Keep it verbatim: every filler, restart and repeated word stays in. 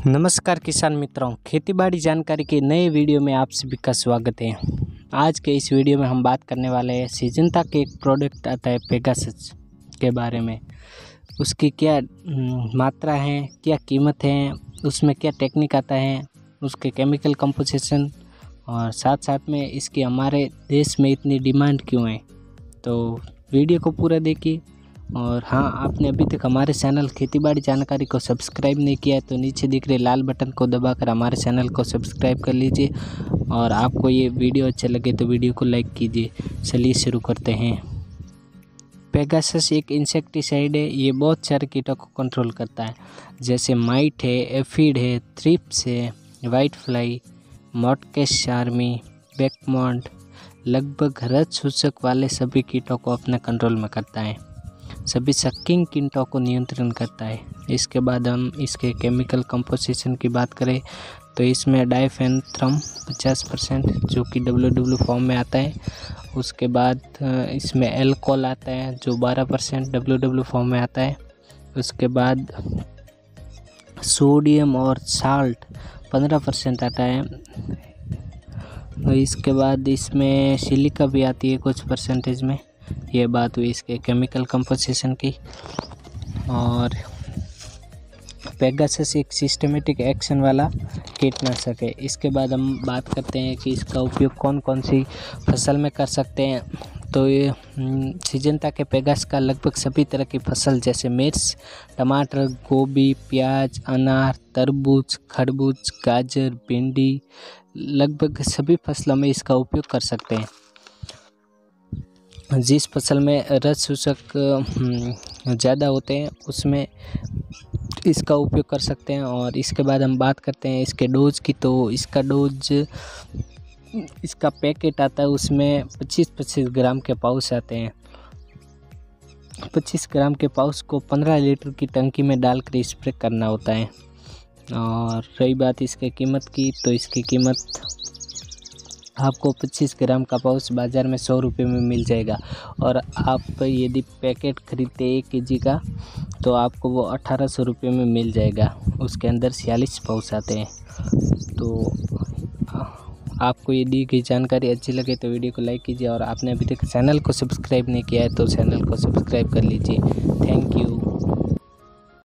नमस्कार किसान मित्रों, खेतीबाड़ी जानकारी के नए वीडियो में आप सभी का स्वागत है। आज के इस वीडियो में हम बात करने वाले हैं सिजेंटा के एक प्रोडक्ट आता है पेगासस के बारे में। उसकी क्या मात्रा है, क्या कीमत है, उसमें क्या टेक्निक आता है, उसके केमिकल कंपोजिशन और साथ साथ में इसकी हमारे देश में इतनी डिमांड क्यों है। तो वीडियो को पूरा देखिए। और हाँ, आपने अभी तक हमारे चैनल खेतीबाड़ी जानकारी को सब्सक्राइब नहीं किया है तो नीचे दिख रहे लाल बटन को दबाकर हमारे चैनल को सब्सक्राइब कर लीजिए। और आपको ये वीडियो अच्छा लगे तो वीडियो को लाइक कीजिए। चलिए शुरू करते हैं। पेगासस एक इंसेक्टिसाइड है। ये बहुत सारे कीटों को कंट्रोल करता है, जैसे माइट है, एफिड है, थ्रिप्स है, वाइट फ्लाई, मॉटकेस आर्मी, बैकमॉन्ड, लगभग रज सूचक वाले सभी कीटों को अपने कंट्रोल में करता है। सभी सकिंग कीटों को नियंत्रण करता है। इसके बाद हम इसके केमिकल कंपोजिशन की बात करें तो इसमें डाइफेंथ्रम पचास परसेंट जो कि डब्ल्यू डब्ल्यू फॉर्म में आता है। उसके बाद इसमें एल्कोहल आता है जो बारह परसेंट डब्ल्यू डब्ल्यू फॉर्म में आता है। उसके बाद सोडियम और साल्ट पंद्रह परसेंट आता है। इसके बाद इसमें सिलिका भी आती है कुछ परसेंटेज में। ये बात हुई इसके केमिकल कंपोजिशन की। और पेगासस एक सिस्टमेटिक एक्शन वाला कीटनाशक है। इसके बाद हम बात करते हैं कि इसका उपयोग कौन कौन सी फसल में कर सकते हैं। तो ये सिजेंटा के पेगास का लगभग सभी तरह की फसल जैसे मिर्च, टमाटर, गोभी, प्याज, अनार, तरबूज, खरबूज, गाजर, भिंडी, लगभग सभी फसलों में इसका उपयोग कर सकते हैं। जिस फसल में रज सूचक ज़्यादा होते हैं उसमें इसका उपयोग कर सकते हैं। और इसके बाद हम बात करते हैं इसके डोज की। तो इसका डोज, इसका पैकेट आता है उसमें पच्चीस पच्चीस ग्राम के पाउच आते हैं। पच्चीस ग्राम के पाउच को पंद्रह लीटर की टंकी में डालकर स्प्रे करना होता है। और रही बात इसके कीमत की, तो इसकी कीमत आपको पच्चीस ग्राम का पाउच बाज़ार में सौ रुपये में मिल जाएगा। और आप यदि पैकेट खरीदते एक केजी का तो आपको वो अठारह सौ रुपये में मिल जाएगा। उसके अंदर छियालीस पाउच आते हैं। तो आपको ये दी गई जानकारी अच्छी लगे तो वीडियो को लाइक कीजिए। और आपने अभी तक चैनल को सब्सक्राइब नहीं किया है तो चैनल को सब्सक्राइब कर लीजिए। Thank you.